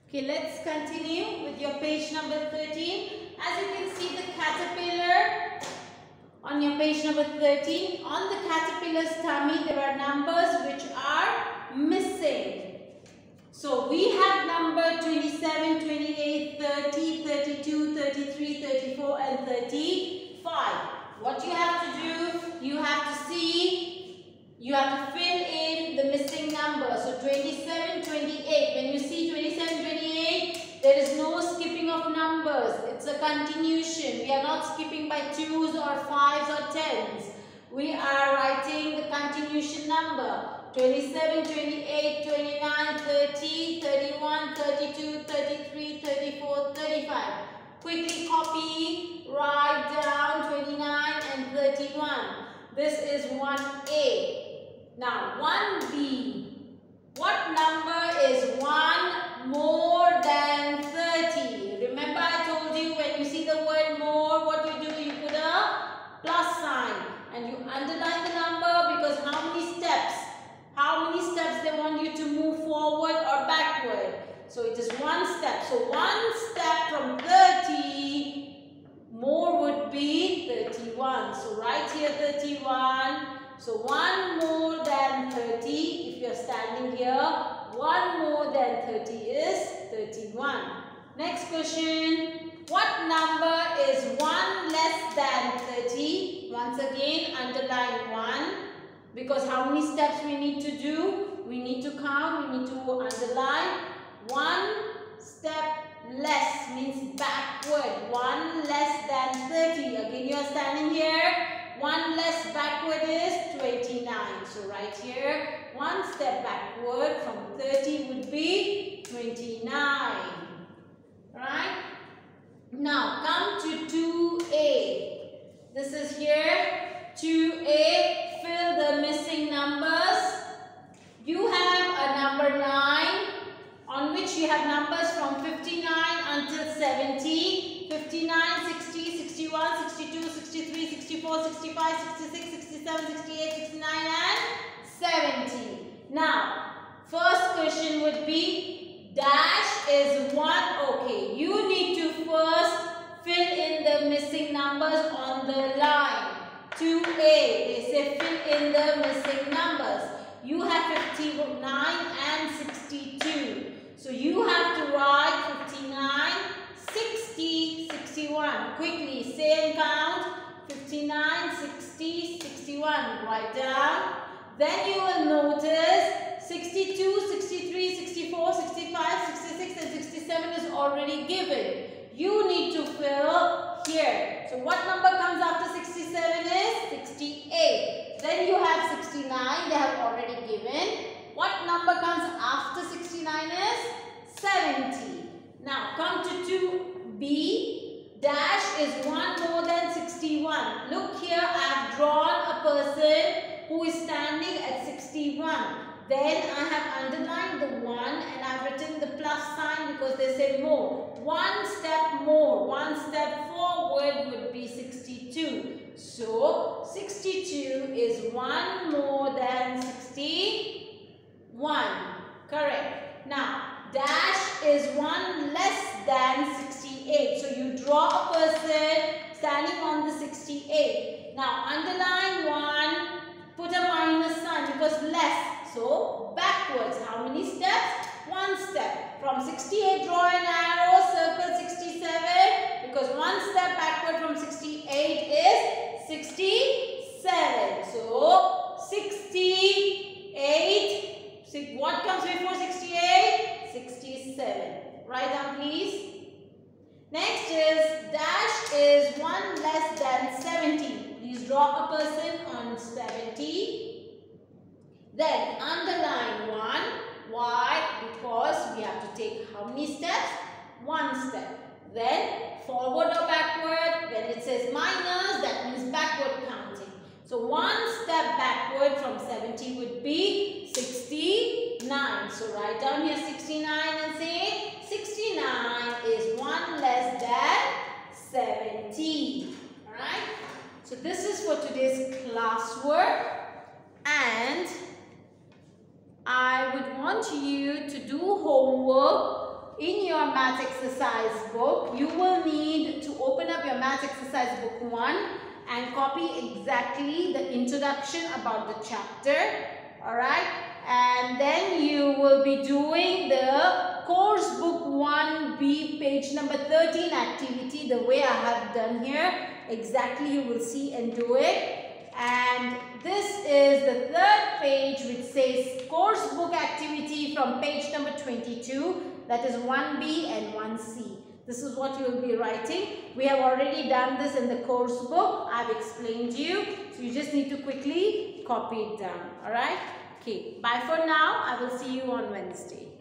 Okay, let's continue with your page number 13. As you can see the caterpillar on your page number 13. On the caterpillar's tummy there are numbers which are missing. So we have number 27, 28, 30, 32, 33, 34 and 35. What you have to do, you have to fill in the missing numbers. So 27, 28. When you see 27, 28, there is no skipping of numbers. It's a continuation. We are not skipping by 2s or 5s or 10s. We are writing the continuation number. 27, 28, 29, 30, 31, 32, 33, 34, 35. Quickly copy, write down 29 and 31. This is 1A. Now 1B. What number is 1 more than 30? Remember I told you when you see the word more, what you do? You put a plus sign and you underline the number because how many steps? How many steps they want you to move forward or backward? So it is one step. So one step from 30, more would be 31. So right here 31. So 1 more than 30, if you are standing here, 1 more than 30 is 31. Next question. What number is 1 less than 30? Once again, underline 1. Because how many steps we need to do? We need to count, we need to underline. 1 step less means backward. 1 less than 30. Again, you are standing here. 1 less backward is 29. So right here, 1 step backward from 30 would be 29. Right? Now come to 2A. This is here. 2A. Fill the missing numbers. You have a number 9 on which you have numbers from 59 until 70. 59, 60, 61, 62, 63, 64, 65, 66, 67, 68, 69 and 70. Now, first question would be dash is 1. Okay, you need to first fill in the missing numbers on the line. 2A, they say fill in the missing numbers. You have 59 and 62. So you have to write 59, 60, 61. Quickly say and count 59, 60, 61. Write down. Then you will notice 62, 63, 64, 65, 66 and 67 is already given. You need to fill here. So what number comes after 67 is 68. Then you have 69. They have already given. What number comes after 69 is 70. Now come to 2B. Dash is 1 more than 61. Look here, I have drawn a person who is standing at 61. Then I have underlined the 1 and I have written the plus sign because they say more. 1 step more, 1 step forward would be 62. So 62 is 1 more than 61. Correct. Now dash is 1 less than 68. So you draw a person standing on the 68. Now underline 1, put a minus sign because less. So backwards. How many steps? 1 step. From 68 draw an arrow, circle 67 because 1 step backward from 68 is 67. So 68. What comes before 68? 67. Write down please. Next is dash is 1 less than 70. Please draw a person on 70. Then underline 1. Why? Because we have to take how many steps? 1 step. Then forward or backward. When it says minus, that means backward counting. So 1 step backward from 70 would be 69. So write down here 69 and say 69 is 1 less than 70. Alright? So this is for today's classwork. And I would want you to do homework in your maths exercise book, you will need to open up your maths exercise book 1 and copy exactly the introduction about the chapter. Alright, and then you will be doing the course book 1B page number 13 activity the way I have done here. Exactly you will see and do it. And this is the third page which says course book activity from page number 22, that is 1B and 1C. This is what you will be writing. We have already done this in the course book. I have explained to you. So you just need to quickly copy it down. Alright? Okay. Bye for now. I will see you on Wednesday.